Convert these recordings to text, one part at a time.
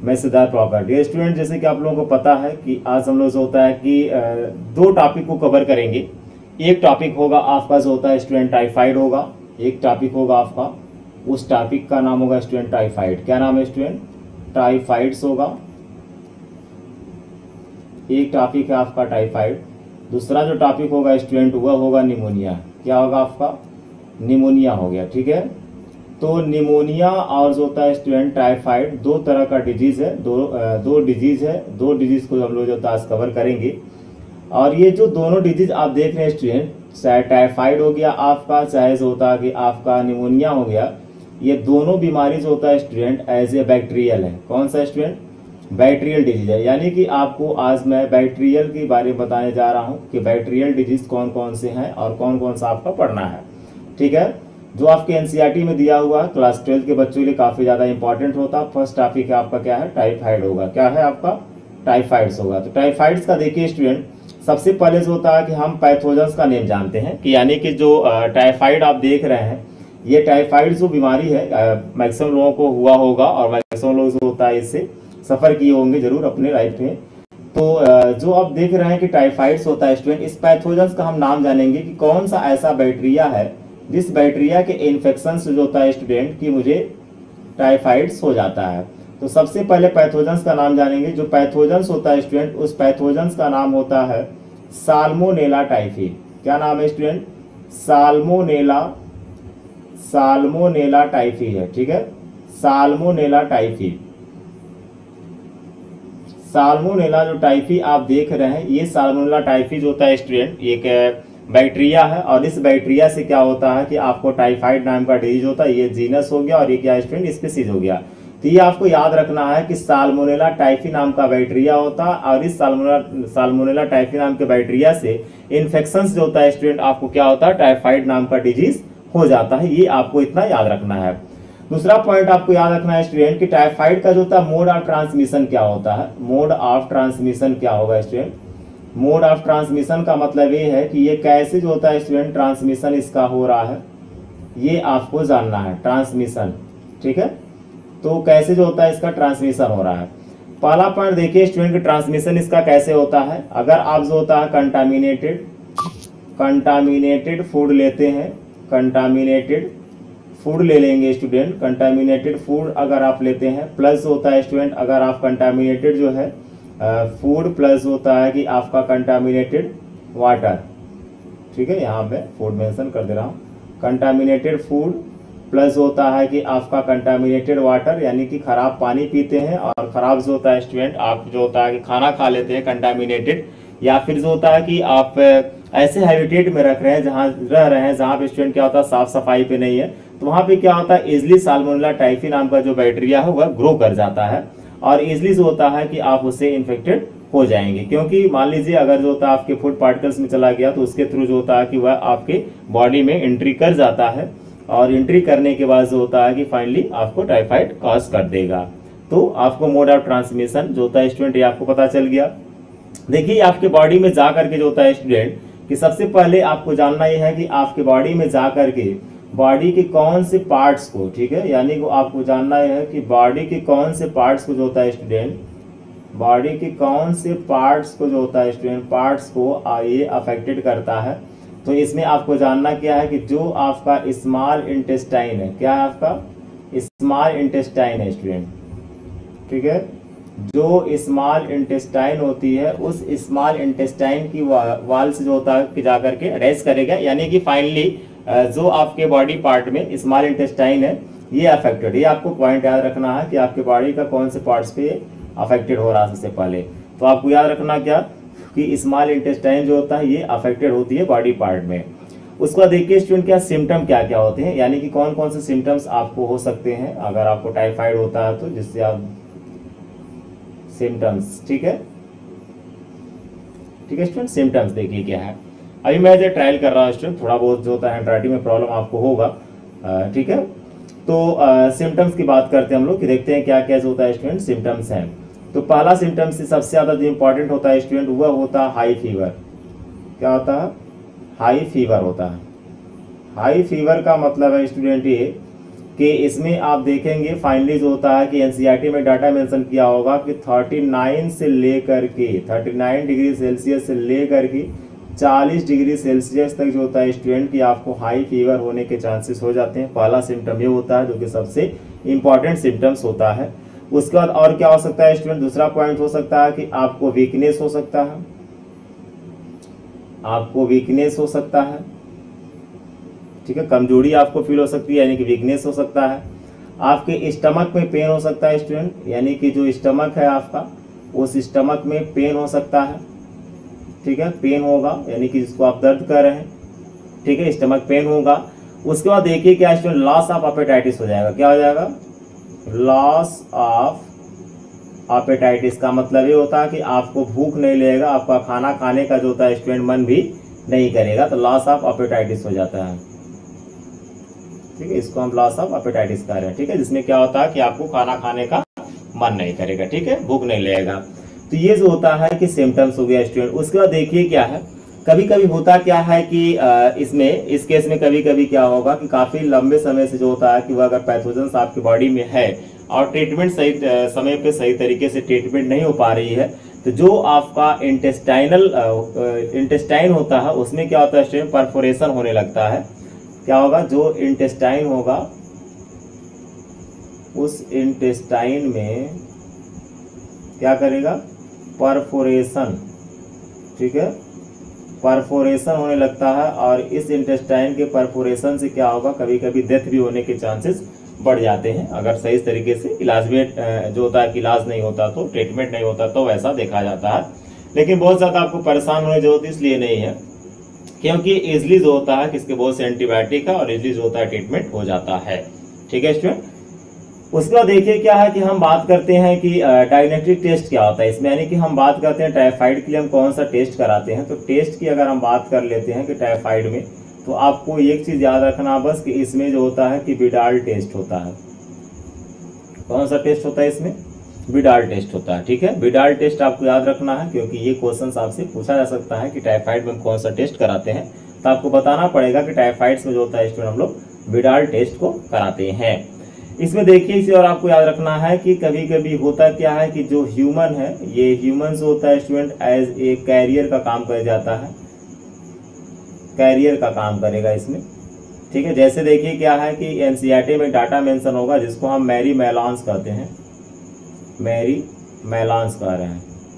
मैसेदार property. Student जैसे कि आप लोगों को पता है कि आज हम लोग जो होता है कि दो टॉपिक को कवर करेंगे। एक टॉपिक होगा आपका जो होता है स्टूडेंट टाइफाइड होगा, एक टॉपिक होगा आपका, उस टॉपिक का नाम होगा स्टूडेंट टाइफाइड। क्या नाम है स्टूडेंट? टाइफाइड्स होगा। एक टॉपिक है आपका टाइफाइड। दूसरा जो टॉपिक होगा स्टूडेंट वह होगा निमोनिया। क्या होगा आपका? निमोनिया हो गया। ठीक है, तो निमोनिया और जो होता है स्टूडेंट टाइफाइड दो तरह का डिजीज है, दो डिजीज है। दो डिजीज को हम लोग जो आज कवर करेंगे। और ये जो दोनों डिजीज आप देख रहे हैं स्टूडेंट, चाहे टाइफाइड हो गया आपका, चाहे जो होता है कि आपका निमोनिया हो गया, ये दोनों बीमारी जो होता है स्टूडेंट एज ए बैक्टीरियल है। कौन सा स्टूडेंट? बैक्टीरियल डिजीज है। यानी कि आपको आज मैं बैक्टीरियल के बारे में बताने जा रहा हूँ कि बैक्टीरियल डिजीज कौन कौन से हैं और कौन कौन सा आपका पढ़ना है। ठीक है, जो आपके एनसीईआरटी में दिया हुआ क्लास 12 के बच्चों के लिए काफ़ी ज़्यादा इंपॉर्टेंट होता है। फर्स्ट टॉपिक है आपका क्या है? टाइफाइड होगा। क्या है आपका? टाइफाइड्स होगा। तो टाइफाइड्स का देखिए स्टूडेंट, सबसे पहले जो होता है कि हम पैथोजेंस का नेम जानते हैं कि यानी कि जो टाइफाइड आप देख रहे हैं, ये टाइफाइड जो बीमारी है मैक्सिमम लोगों को हुआ होगा और मैक्सिमम लोग जो होता है इससे सफ़र किए होंगे जरूर अपने लाइफ में। तो जो आप देख रहे हैं कि टाइफाइड्स होता है स्टूडेंट, इस पैथोजेंस का हम नाम जानेंगे कि कौन सा ऐसा बैक्टीरिया है जिस बैक्टीरिया के इन्फेक्शन से जो होता है स्टूडेंट कि मुझे टाइफाइड्स हो जाता है। तो सबसे पहले पैथोजेंस का नाम जानेंगे। जो पैथोजेंस होता है स्टूडेंट, उस पैथोजेंस का नाम होता है साल्मोनेला टाइफी। क्या नाम है स्टूडेंट? साल्मोनेला टाइफी है। ठीक है, साल्मोनेला टाइफी। साल्मोनेला जो टाइफी आप देख रहे हैं, ये साल्मोनेला टाइफी जो होता है स्टूडेंट एक बैक्टीरिया है। और इस बैक्टीरिया से क्या होता है कि आपको टाइफाइड नाम का डिजीज होता है। ये जीनस हो गया और ये क्या स्टूडेंट? स्पीसीज हो गया। तो ये आपको याद रखना है कि साल्मोनेला टाइफी नाम का बैक्टीरिया होता है और इस साल्मोनेला टाइफी नाम के बैक्टीरिया से इन्फेक्शन जो होता है स्टूडेंट आपको क्या होता है? टाइफाइड नाम का डिजीज हो जाता है। ये आपको इतना याद रखना है। दूसरा पॉइंट आपको याद रखना है स्टूडेंट कि टाइफाइड का जो होता है मोड ऑफ ट्रांसमिशन क्या होता है? मोड ऑफ ट्रांसमिशन क्या होगा स्टूडेंट? मोड ऑफ ट्रांसमिशन का मतलब ये है कि ये कैसे जो होता है स्टूडेंट ट्रांसमिशन इसका हो रहा है, ये आपको जानना है। ट्रांसमिशन, ठीक है, तो कैसे जो होता है इसका ट्रांसमिशन हो रहा है। पहला पॉइंट देखिए स्टूडेंट कि ट्रांसमिशन इसका कैसे होता है। अगर आप जो होता है कंटामिनेटेड फूड लेते हैं, कंटामिनेटेड फूड ले लेंगे स्टूडेंट, कंटामिनेटेड फूड अगर आप लेते हैं, प्लस होता है स्टूडेंट अगर आप कंटामिनेटेड जो है फूड, प्लस होता है कि आपका कंटामिनेटेड वाटर। ठीक है, यहाँ पे फूड मेंशन कर दे रहा हूँ। कंटामिनेटेड फूड प्लस होता है कि आपका कंटामिनेटेड वाटर, यानी कि खराब पानी पीते हैं। और खराब जो होता है स्टूडेंट आप जो होता है कि खाना खा लेते हैं कंटामिनेटेड, या फिर जो होता है कि आप ऐसे हैबिटेट में रख रहे हैं जहाँ रह रहे हैं जहाँ पे स्टूडेंट क्या होता है साफ सफाई पे नहीं है, तो वहाँ पे क्या होता है इजिली साल्मोनेला टाइफी नाम का जो बैक्टीरिया है वह ग्रो कर जाता है और इजिली जो होता है कि आप उससे इन्फेक्टेड हो जाएंगे। क्योंकि मान लीजिए अगर जो होता है आपके फूड पार्टिकल्स में चला गया तो उसके थ्रू जो होता है कि वह आपके बॉडी में एंट्री कर जाता है और एंट्री करने के बाद जो होता है कि फाइनली आपको टाइफाइड कॉज कर देगा। तो आपको मोड ऑफ ट्रांसमिशन जो होता है स्टूडेंट ये आपको पता चल गया। देखिए आपके बॉडी में जा करके जो होता है स्टूडेंट कि सबसे पहले आपको जानना यह है कि आपके बॉडी में जा करके बॉडी के कौन से पार्ट्स को, ठीक है, यानी कि आपको जानना यह है कि बॉडी के कौन से पार्ट्स को जो होता है स्टूडेंट, बॉडी के कौन से पार्ट्स को जो होता है स्टूडेंट पार्ट्स को ये अफेक्टेड करता है। तो इसमें आपको जानना क्या है कि जो आपका स्मॉल इंटेस्टाइन है, क्या है आपका स्मॉल इंटेस्टाइन है स्टूडेंट, ठीक है, जो स्मॉल इंटेस्टाइन होती है उस स्मॉल इंटेस्टाइन की वाल से जो होता है कि जाकर के अटैच करेगा, यानी कि फाइनली जो आपके बॉडी पार्ट में स्मॉल इंटेस्टाइन है ये अफेक्टेड। ये आपको पॉइंट याद रखना है कि आपके बॉडी का कौन से पार्ट्स पे अफेक्टेड हो रहा है सबसे पहले। तो आपको याद रखना क्या कि स्मॉल इंटेस्टाइन जो होता है ये अफेक्टेड होती है बॉडी पार्ट में। उसका देखिए स्टूडेंट क्या सिम्टम क्या क्या होते हैं, यानी कि कौन कौन से सिम्टम्स आपको हो सकते हैं अगर आपको टाइफाइड होता है तो, जिससे आप सिम्टम्स, ठीक है स्टूडेंट, सिम्टम्स देखिए क्या है। अभी मैं जो ट्रायल कर रहा हूँ स्टूडेंट, थोड़ा बहुत जो होता है हैंडराइटिंग में प्रॉब्लम आपको होगा, ठीक है। तो सिम्टम्स की बात करते हैं हम लोग कि देखते हैं क्या क्या जो होता है स्टूडेंट सिम्टम्स हैं। तो पहला सिम्टम्स सबसे ज़्यादा जो इंपॉर्टेंट होता है स्टूडेंट वह होता है हाई फीवर। क्या होता है? हाई फीवर होता है। हाई फीवर का मतलब है स्टूडेंट ये कि इसमें आप देखेंगे फाइनली जो होता है कि एनसीईआरटी में डाटा मेंशन किया होगा कि 39 डिग्री सेल्सियस से लेकर के 40 डिग्री सेल्सियस तक जो होता है स्टूडेंट की आपको हाई फीवर होने के चांसेस हो जाते हैं। पहला सिम्टम ये होता है जो कि सबसे इंपॉर्टेंट सिम्टम्स होता है। उसके बाद और क्या हो सकता है स्टूडेंट, दूसरा पॉइंट हो सकता है कि आपको वीकनेस हो सकता है, आपको वीकनेस हो सकता है, ठीक है, कमजोरी आपको फील हो सकती है यानी कि वीकनेस हो सकता है। आपके स्टमक में पेन हो सकता है स्टूडेंट, यानी कि जो स्टमक है आपका उस स्टमक में पेन हो सकता है, ठीक है, पेन होगा यानी कि जिसको आप दर्द कर रहे हैं, ठीक है, स्टमक पेन होगा। उसके बाद देखिए क्या स्टूडेंट, लॉस ऑफ एपेटाइटिस हो जाएगा। क्या हो जाएगा, लॉस ऑफ एपेटाइटिस का मतलब ये होता है कि आपको भूख नहीं लगेगा, आपका खाना खाने का जो होता है स्टूडेंट मन भी नहीं करेगा, तो लॉस ऑफ एपेटाइटिस हो जाता है, ठीक है, इसको हम लॉस ऑफ एपेटाइटिस कह रहे हैं, ठीक है, जिसमें क्या होता है कि आपको खाना खाने का मन नहीं करेगा, ठीक है, भूख नहीं लगेगा। तो ये जो होता है कि सिम्टम्स हो गया स्टूडेंट। उसके बाद देखिए क्या है, कभी कभी होता क्या है कि इसमें इस केस में कभी कभी क्या होगा कि काफी लंबे समय से जो होता है कि वह अगर पैथोजेंस आपकी बॉडी में है और ट्रीटमेंट सही समय पे सही तरीके से ट्रीटमेंट नहीं हो पा रही है, तो जो आपका इंटेस्टाइन होता है उसमें क्या होता है स्टूडेंट, परफोरेशन होने लगता है। क्या होगा, जो इंटेस्टाइन होगा उस इंटेस्टाइन में क्या करेगा, परफोरेशन, ठीक है, परफोरेशन होने लगता है। और इस इंटेस्टाइन के परफोरेशन से क्या होगा, कभी कभी डेथ भी होने के चांसेस बढ़ जाते हैं अगर सही तरीके से इलाज में जो होता है कि इलाज नहीं होता तो, ट्रीटमेंट नहीं होता तो वैसा देखा जाता है। लेकिन बहुत ज़्यादा आपको परेशान होने की जरूरत इसलिए नहीं है क्योंकि इजली जो होता है किसके बहुत से एंटीबायोटिक का और इजली जो होता है ट्रीटमेंट हो जाता है, ठीक है स्टूडेंट। उसके बाद देखिए क्या है कि हम बात करते हैं कि डायग्नोस्टिक टेस्ट क्या होता है इसमें, यानी कि हम बात करते हैं टाइफाइड के लिए हम कौन सा टेस्ट कराते हैं। तो टेस्ट की अगर हम बात कर लेते हैं कि टाइफाइड में, तो आपको एक चीज याद रखना बस कि इसमें जो होता है कि विडाल टेस्ट होता है। कौन सा टेस्ट होता है इसमें, विडाल टेस्ट होता है, ठीक है, विडाल टेस्ट आपको याद रखना है क्योंकि ये क्वेश्चन आपसे पूछा जा सकता है कि टाइफाइड में कौन सा टेस्ट कराते हैं, तो आपको बताना पड़ेगा कि टाइफाइड्स में जो होता है स्टूडेंट हम लोग विडाल टेस्ट को कराते हैं। इसमें देखिए इसे और आपको याद रखना है कि कभी कभी होता क्या है कि जो ह्यूमन है, ये ह्यूमन जो होता है स्टूडेंट एज ए कैरियर का काम कर जाता है, कैरियर का काम करेगा इसमें, ठीक है। जैसे देखिए क्या है कि एनसीईआरटी में डाटा मेंशन होगा जिसको हम मैरी मेलांस कहते हैं, मैरी मेलांस कह रहे हैं,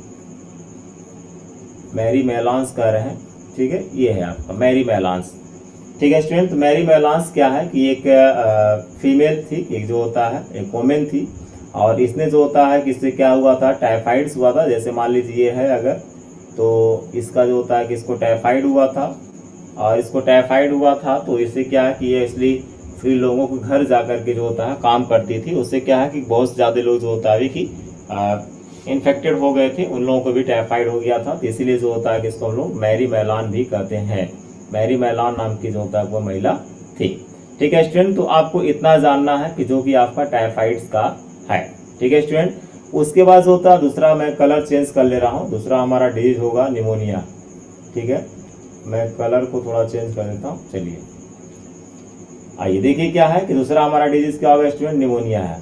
मैरी मेलांस कह रहे हैं, ठीक है, ये है आपका मैरी मेलांस, ठीक है स्टूडेंट। तो मैरी मेलांस क्या है कि एक फीमेल थी, एक जो होता है एक वोमेन थी, और इसने जो होता है कि इससे क्या हुआ था, टाइफाइड्स हुआ था। जैसे मान लीजिए ये है अगर, तो इसका जो होता है कि इसको टाइफाइड हुआ था, और इसको टाइफाइड हुआ था तो इससे क्या है कि ये इसलिए फिर लोगों को घर जा कर के जो होता है काम करती थी। उससे क्या है कि बहुत ज़्यादा लोग जो होता है कि इन्फेक्टेड हो गए थे, उन लोगों को भी टाइफाइड हो गया था। तो इसीलिए जो होता है कि इसको हम लोग मैरी मेलान भी कहते हैं। मैरी मेलान नाम की जो होता है वो महिला थी, ठीक है स्टूडेंट। तो आपको इतना जानना है कि जो कि आपका टाइफाइड्स का है, ठीक है स्टूडेंट। उसके बाद जो होता है दूसरा, मैं कलर चेंज कर ले रहा हूँ, दूसरा हमारा डिजीज होगा निमोनिया, ठीक है। मैं कलर को थोड़ा चेंज कर देता हूँ, चलिए आइए देखिए क्या है कि दूसरा हमारा डिजीज क्या होगा स्टूडेंट, निमोनिया है,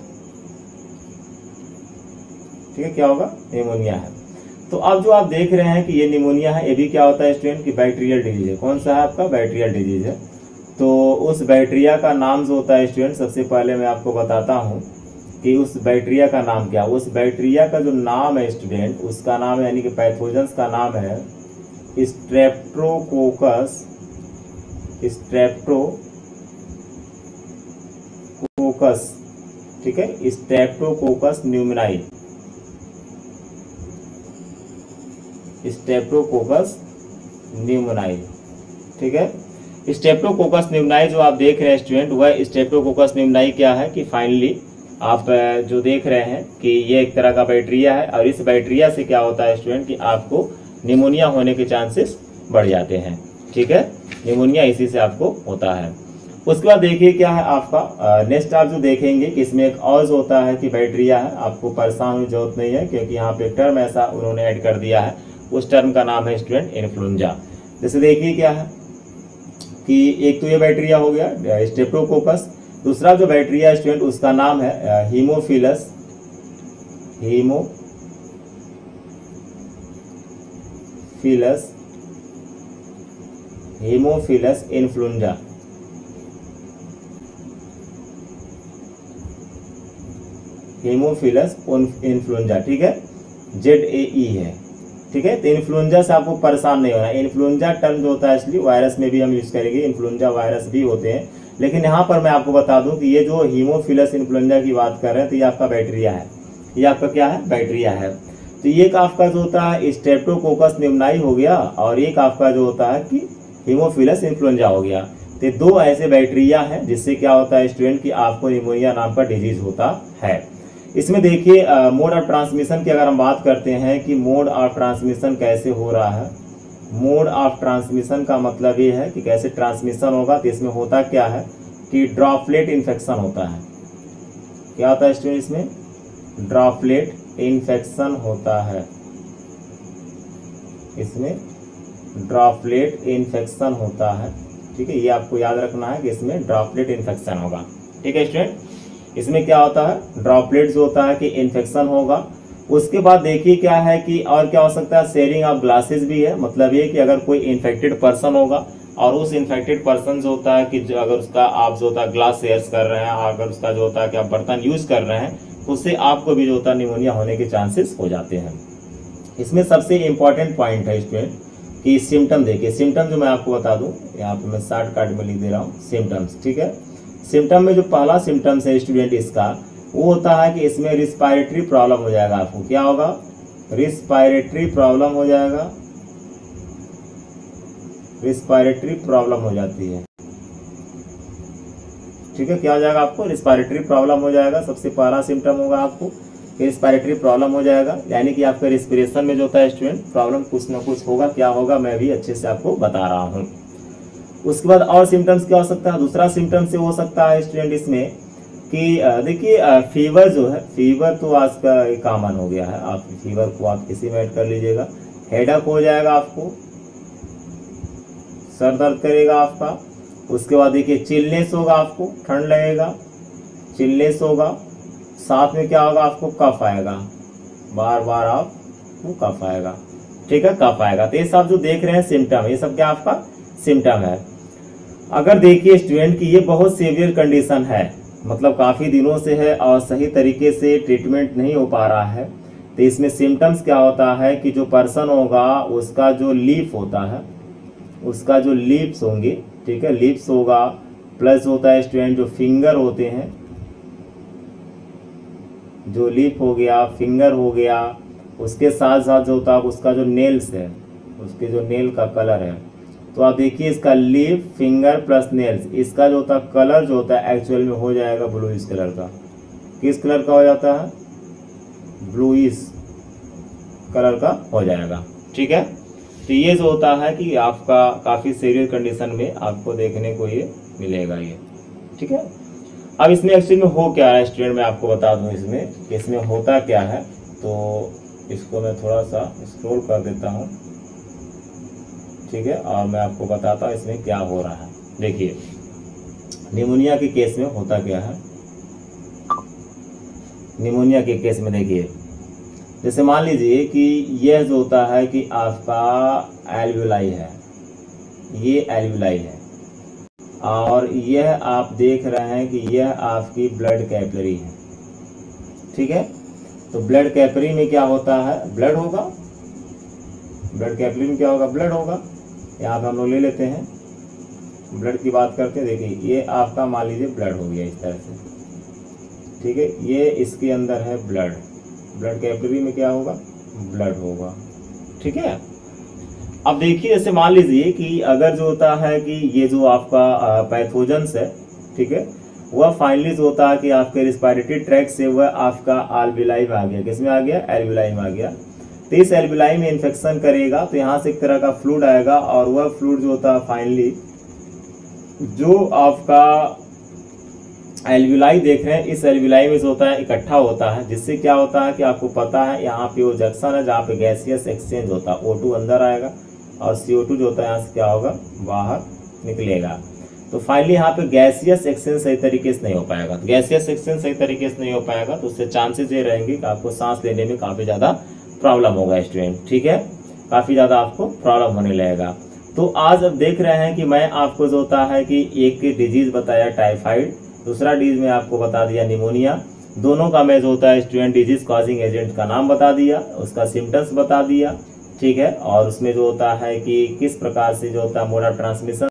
ठीक है, क्या होगा, निमोनिया है। तो अब जो आप देख रहे हैं कि ये निमोनिया है, ये भी क्या होता है स्टूडेंट की बैक्टीरियल डिजीज है। कौन सा है आपका, बैक्टीरियल डिजीज है। तो उस बैक्टीरिया का नाम जो होता है स्टूडेंट, सबसे पहले मैं आपको बताता हूँ कि उस बैक्टीरिया का नाम क्या है। उस बैक्टीरिया का जो नाम है स्टूडेंट, उसका नाम है यानी कि पैथोजेंस का नाम है स्ट्रेप्टोकोकस, स्ट्रेप्टोकोकस, ठीक है, स्ट्रेप्टोकोकस न्यूमोनाई, स्ट्रेप्टोकोकस न्यूमोनाई, ठीक है। स्ट्रेप्टोकोकस न्यूमोनाई जो आप देख रहे हैं स्टूडेंट, वह स्ट्रेप्टोकोकस न्यूमोनाई क्या है कि फाइनली आप जो देख रहे हैं कि ये एक तरह का बैक्टीरिया है, और इस बैक्टीरिया से क्या होता है स्टूडेंट कि आपको निमोनिया होने के चांसेस बढ़ जाते हैं, ठीक है। निमोनिया इसी से आपको होता है। उसके बाद देखिए क्या है आपका नेक्स्ट, आप जो देखेंगे कि इसमें एक और जो होता है कि बैक्टीरिया है। आपको परेशान होने की जरूरत नहीं है क्योंकि यहाँ पे टर्म ऐसा उन्होंने ऐड कर दिया है, उस टर्म का नाम है स्टूडेंट इन्फ्लुएंजा। जैसे देखिए क्या है कि एक तो ये बैक्टीरिया हो गया स्ट्रेप्टोकोकस, दूसरा जो बैक्टीरिया स्टूडेंट उसका नाम है haemophilus haemophilus influenzae. Haemophilus influenzae, ठीक है, ZAE है, ठीक है। तो इन्फ्लुएंजा से आपको परेशान नहीं होना। इन्फ्लुएंजा टर्म जो होता है इसलिए वायरस में भी हम यूज करेंगे, इन्फ्लुएंजा वायरस भी होते हैं, लेकिन यहाँ पर मैं आपको बता दूं कि ये जो हीमोफिलस इन्फ्लुएंजा की बात कर रहे हैं तो ये आपका बैक्टीरिया है, ये आपका क्या है, बैक्टीरिया है। तो ये आपका जो होता है स्ट्रेप्टोकोकस निमोनियाई हो गया, और एक आपका जो होता है कि हीमोफिलस इन्फ्लुएंजा हो गया। तो दो ऐसे बैक्टीरिया हैं जिससे क्या होता है स्टूडेंट कि आपको निमोनिया नाम का डिजीज होता है। इसमें देखिए मोड ऑफ ट्रांसमिशन की अगर हम बात करते हैं कि मोड ऑफ ट्रांसमिशन कैसे हो रहा है। मोड ऑफ ट्रांसमिशन का मतलब ये है कि कैसे ट्रांसमिशन होगा। तो इसमें होता क्या है कि ड्रॉपलेट इन्फेक्शन होता है। क्या होता है स्टूडेंट, इसमें ड्रॉपलेट इन्फेक्शन होता है, इसमें ड्रॉपलेट इन्फेक्शन होता है, ठीक है। ये आपको याद रखना है कि इसमें ड्रॉपलेट इन्फेक्शन होगा, ठीक है स्टूडेंट। इसमें क्या होता है, ड्रॉपलेट जो होता है कि इन्फेक्शन होगा। उसके बाद देखिए क्या है कि और क्या हो सकता है, शेयरिंग ऑफ ग्लासेस भी है। मतलब ये कि अगर कोई इन्फेक्टेड पर्सन होगा और उस इन्फेक्टेड पर्सन जो होता है कि अगर उसका आप जो होता है ग्लास शेयर्स कर रहे हैं, अगर उसका जो होता है कि आप बर्तन यूज कर रहे हैं, तो उससे आपको भी जो होता है निमोनिया होने के चांसेस हो जाते हैं। इसमें सबसे इंपॉर्टेंट पॉइंट है स्टूडेंट कि सिम्टम देखिए। सिम्टम जो मैं आपको बता दूं, यहाँ पे मैं शॉर्टकट में लिख दे रहा हूँ सिम्टम्स, ठीक है। सिम्टम में जो पहला सिम्टम्स है स्टूडेंट इसका, वो होता है कि इसमें रिस्पायरेटरी प्रॉब्लम हो जाएगा। आपको क्या होगा, रिस्पायरेटरी प्रॉब्लम हो जाएगा, रिस्पायरेटरी प्रॉब्लम हो जाती है, ठीक है। क्या हो जाएगा आपको, रिस्पायरेटरी प्रॉब्लम हो जाएगा। सबसे पहला सिम्टम होगा आपको कि रिस्पायरेटरी प्रॉब्लम हो जाएगा, यानी कि आपका रिस्पिरेशन में जो होता है स्टूडेंट प्रॉब्लम कुछ ना कुछ होगा। क्या होगा मैं भी अच्छे से आपको बता रहा हूँ। उसके बाद और सिम्टम्स क्या हो सकता है, दूसरा सिम्टम से हो सकता है स्टूडेंट इसमें कि देखिए फीवर जो है, फीवर तो आज का कॉमन हो गया है। आप फीवर को आप किसी में ऐड कर लीजिएगा। हेडेक हो जाएगा आपको, सर दर्द करेगा आपका। उसके बाद देखिए चिलनेस होगा, आपको ठंड लगेगा, चिलनेस होगा। साथ में क्या होगा, आपको कफ आएगा, बार बार आपको कफ आएगा, ठीक है, कफ आएगा। तो ये सब जो देख रहे हैं सिम्टम, ये सब क्या आपका सिम्टम है। अगर देखिए स्टूडेंट की ये बहुत सीवियर कंडीशन है, मतलब काफ़ी दिनों से है और सही तरीके से ट्रीटमेंट नहीं हो पा रहा है, तो इसमें सिम्टम्स क्या होता है कि जो पर्सन होगा उसका जो लीफ होता है, उसका जो लीप्स होंगे, ठीक है, लिप्स होगा, प्लस होता है स्टूडेंट जो फिंगर होते हैं, जो लिप हो गया, फिंगर हो गया। उसके साथ साथ जो होता है उसका जो नेल्स है, उसके जो नेल का कलर है, तो आप देखिए इसका लिप, फिंगर प्लस नेल्स, इसका जो होता है कलर जो होता है एक्चुअल में हो जाएगा ब्लूइश कलर का। किस कलर का हो जाता है, ब्लूइश कलर का हो जाएगा, ठीक है। तो ये जो होता है कि आपका काफ़ी सीरियस कंडीशन में आपको देखने को ये मिलेगा ये, ठीक है। अब इसमें एक्चुअली में हो क्या है स्टूडेंट, मैं आपको बता दूं इसमें होता क्या है। तो इसको मैं थोड़ा सा स्क्रॉल कर देता हूं, ठीक है, और मैं आपको बताता हूं इसमें क्या हो रहा है। देखिए निमोनिया के केस में होता क्या है। निमोनिया के केस में देखिए, जैसे मान लीजिए कि यह जो होता है कि आपका एल्वुलाई है, ये एल्वुलाई है, और यह आप देख रहे हैं कि यह आपकी ब्लड कैपिलरी है, ठीक है। तो ब्लड कैपिलरी में क्या होता है, ब्लड होगा, ब्लड कैपिलरी में क्या होगा, ब्लड होगा। यहाँ पे हम लोग ले लेते हैं, ब्लड की बात करते हैं। देखिए ये आपका मान लीजिए ब्लड हो गया इस तरह से, ठीक है, ये इसके अंदर है ब्लड, ब्लड कैपिलरी में क्या होगा, ब्लड होगा, ठीक है। अब देखिए जैसे मान लीजिए कि अगर जो होता है कि ये जो आपका पैथोजेंस है, ठीक है, वह फाइनली जो होता है कि आपके रिस्पायरेटरी ट्रैक से वह आपका एल्वुलाई में आ गया। किसमें आ गया, एल्वुलाई में आ गया। तो इस एल्वुलाई में इन्फेक्शन करेगा, तो यहाँ से एक तरह का फ्लूइड आएगा, और वह फ्लूइड जो होता है फाइनली जो आपका एल्वुलाई देख रहे हैं, इस एल्वुलाई में जो होता है इकट्ठा होता है, जिससे क्या होता है कि आपको पता है यहाँ पे वो जंक्शन है जहाँ पे गैसियस एक्सचेंज होता है। O2 अंदर आएगा और CO2 जो होता है यहाँ से क्या होगा, बाहर निकलेगा। तो फाइनली यहाँ पे गैसियस एक्सचेंज सही तरीके से नहीं हो पाएगा। तो गैसियस एक्सचेंज सही तरीके से नहीं हो पाएगा तो उससे चांसेस ये रहेंगे कि आपको सांस लेने में काफ़ी ज़्यादा प्रॉब्लम होगा स्टूडेंट, ठीक है, काफ़ी ज़्यादा आपको प्रॉब्लम होने लगेगा। तो आज अब देख रहे हैं कि मैं आपको जो होता है कि एक डिजीज़ बताया टाइफाइड, दूसरा डिजीज में आपको बता दिया निमोनिया, दोनों का मैं जो होता है स्टूडेंट डिजीज कॉजिंग एजेंट का नाम बता दिया, उसका सिम्टम्स बता दिया, ठीक है, और उसमें जो होता है कि किस प्रकार से जो होता है मोड ऑफ ट्रांसमिशन